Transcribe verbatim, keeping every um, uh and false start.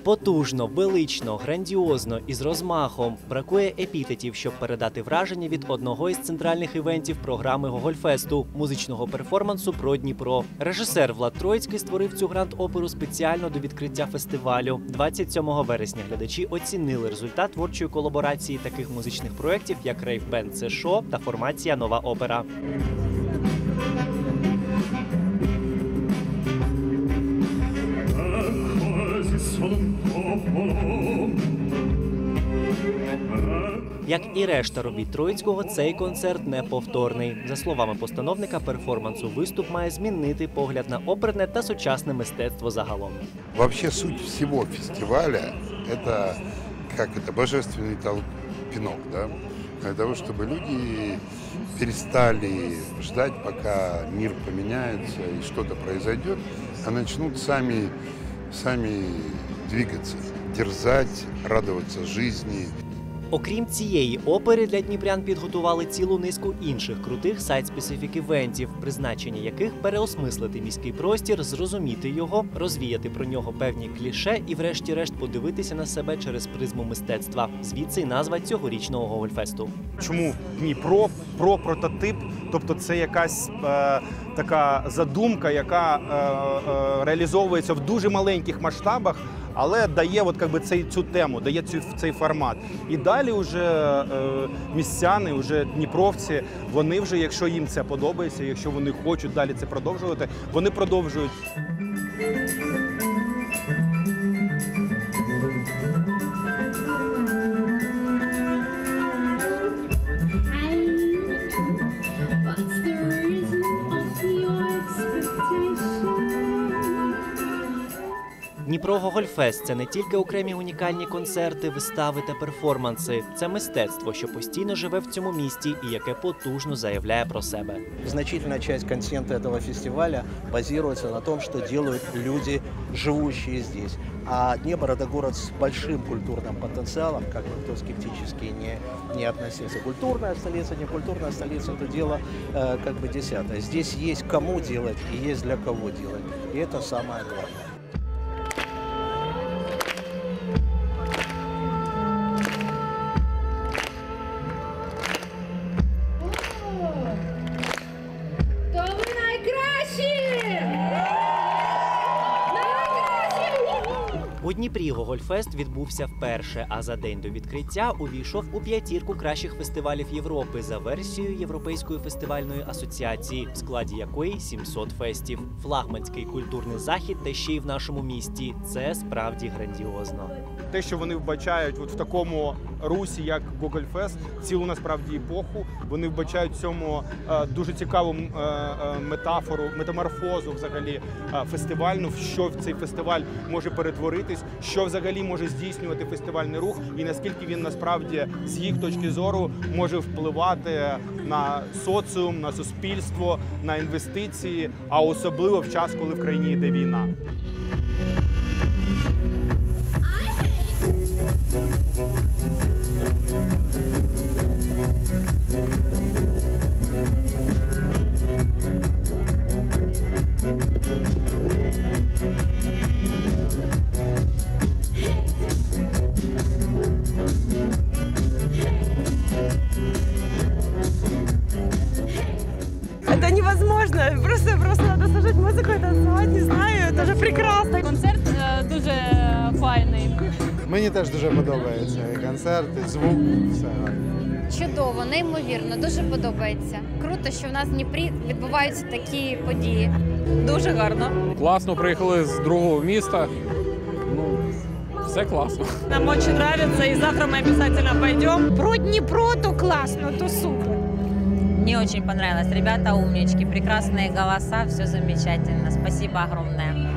Потужно, велично, грандіозно і з розмахом. Бракує епітетів, щоб передати враження від одного із центральних івентів програми Гогольфесту – музичного перформансу про Дніпро. Режисер Влад Троїцький створив цю гранд-оперу спеціально до відкриття фестивалю. двадцять сьомого вересня глядачі оцінили результат творчої колаборації таких музичних проєктів, як рейв-бенд «Це шо» та формація «Нова опера». Як і решта робіт Троїцького, цей концерт неповторний. За словами постановника перформансу, виступ має змінити погляд на оперне та сучасне мистецтво загалом. Вообще суть всего фестиваля – это как это божественный пинок, да? Для того, чтобы люди перестали ждать, пока мир поменяется и что-то произойдет, а начнут сами, сами двигаться, дерзать, радоваться жизни. Окрім цієї опери, для дніпрян підготували цілу низку інших крутих сайт-специфік івентів, призначення яких переосмислити міський простір, зрозуміти його, розвіяти про нього певні кліше і врешті-решт подивитися на себе через призму мистецтва. Звідси й назва цьогорічного Гогольфесту. Чому Дніпро? Про прототип, тобто це якась е, така задумка, яка е, е, реалізовується в дуже маленьких масштабах, але дає от, якби, цей, цю тему, дає цю, цей формат. І далі вже е, містяни, вже дніпровці, вони вже, якщо їм це подобається, якщо вони хочуть далі це продовжувати, вони продовжують. Дніпро Гогольфест – це не тільки окремі унікальні концерти, вистави та перформанси. Це мистецтво, що постійно живе в цьому місті і яке потужно заявляє про себе. Значительная часть контента этого фестиваля базируется на том, что делают люди, живущие здесь. А Днепр – это город с большим культурным потенциалом, как бы кто скептически не, не относился. Культурная столица, не культурная столица – это дело э, как бы десятое. Здесь есть кому делать и есть для кого делать. И это самое главное. У Дніпрі Гогольфест відбувся вперше, а за день до відкриття увійшов у п'ятірку кращих фестивалів Європи за версією Європейської фестивальної асоціації, в складі якої сімсот фестів. Флагманський культурний захід та ще й в нашому місті – це справді грандіозно. Те, що вони вбачають от в такому русі, як Гогольфест, цілу насправді епоху, вони вбачають в цьому е, дуже цікаву е, е, метафору, метаморфозу взагалі е, фестивальну, в що цей фестиваль може перетворитись, що взагалі може здійснювати фестивальний рух і наскільки він насправді з їх точки зору може впливати на соціум, на суспільство, на інвестиції, а особливо в час, коли в країні йде війна. Это невозможно, просто, просто надо слушать музыку и танцевать, не знаю, это же прекрасно. Концерт дуже файний. Мені теж дуже подобається і концерт, і звук, все. Чудово, неймовірно, дуже подобається. Круто, що в нас в Дніпрі відбуваються такі події. Дуже гарно. Класно, приїхали з другого міста. Ну, все класно. Нам очень нравится, и завтра мы обязательно пойдем. Про Днепро то классно, то супер. Мне очень понравилось. Ребята умнички, прекрасные голоса, все замечательно. Спасибо огромное.